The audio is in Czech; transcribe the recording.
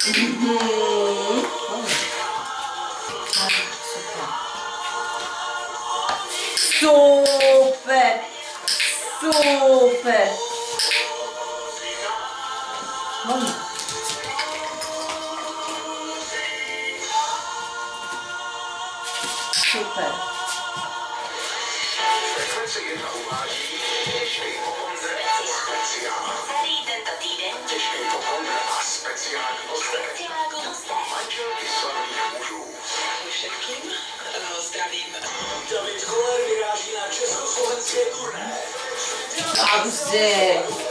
Super! Super! Super. Celý tento týden těžký popondr a speciální hosté. Manželky slavných mužů. Ahoj všetkým, zdravím. David Koller vyráží na československé turné. Takže